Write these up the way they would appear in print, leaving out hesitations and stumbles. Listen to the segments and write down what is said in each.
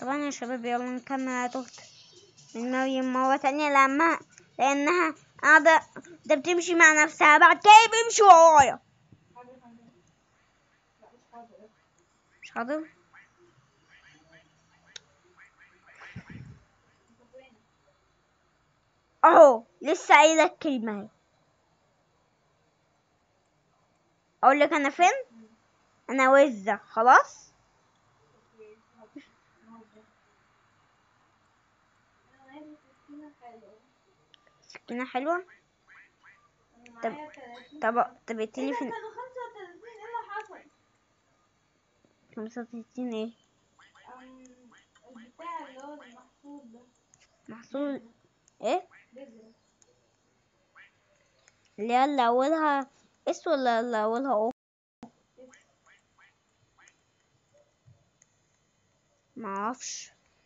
طبعا يا شباب يلا نكمل. على تهت من مريم مرة تانية لأنها قاعدة ده بتمشي مع نفسها بعد كده بيمشي ورايا. مش حاضر. اهو لسه قايلة الكلمة اهي. اقول لك انا فين؟ انا وزة خلاص. سكينة حلوة. طب طب اديني فين؟ 35 ايه؟ البتاع اللي هو المحصول ده. محصول ايه؟ اللي هي اللي اولها اس ولا اللي اولها او؟ معرفش.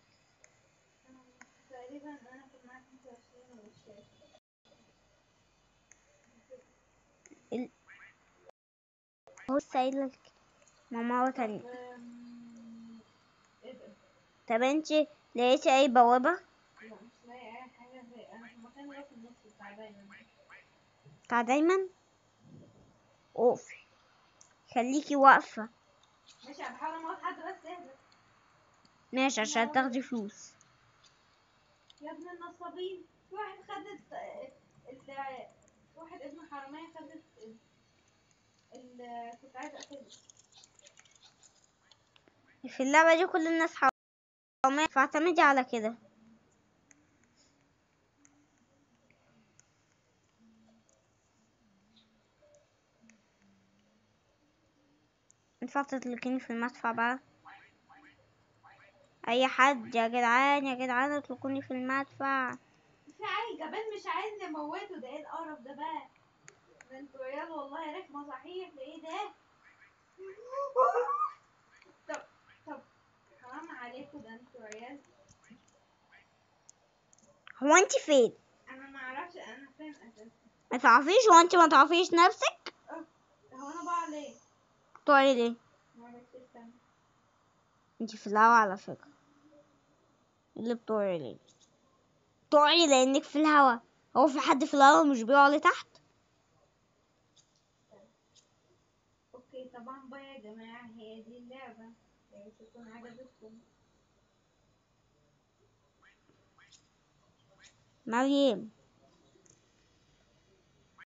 تقريبا انا كنت معاك 25 والشاشة. هو سايلك ماما تانية. ايه ده؟ طب انتي لقيتي اي بوابة؟ لا مش لاقي اي حاجة. زي انا في المكان اللي هو في النص بتاع دايما. بتاع دايما. اوف خليكي واقفة. ماشي انا بحاول اموت حد بس اهدى. ماشي عشان تاخدي فلوس. يا ابن النصابين في واحد خد واحد ابن حرامية خد كنت عايزة اقتله. في اللعبة دي كل الناس حرامية فاعتمدي على كده. ينفع تطلقيني في المدفع بقى؟ اي حد يا جدعان يا جدعان اطلقوني في المدفع. في عيل جبان مش عايز يموته. ده ايه القرف ده بقى؟ ده انتوا عيال والله رخمة صحيح. ده ايه ده؟ طب حرام عليكم. ده انتوا عيال. هو انت فين؟ انا ما اعرفش انا فين اساسا. ما تعرفيش؟ هو انت ما تعرفيش نفسك؟ هو انا بقى ليه؟ بتقعي ليه؟ معلش استنى. انت في الهوا على فكرة. اللي بتقعي ليه؟ بتقعي لانك في الهوا. هو في حد في الهوا مش بيقع لتحت؟ اوكي طبعا بقى يا جماعة هي دي اللعبة. يا تكون عجبتكم. مريم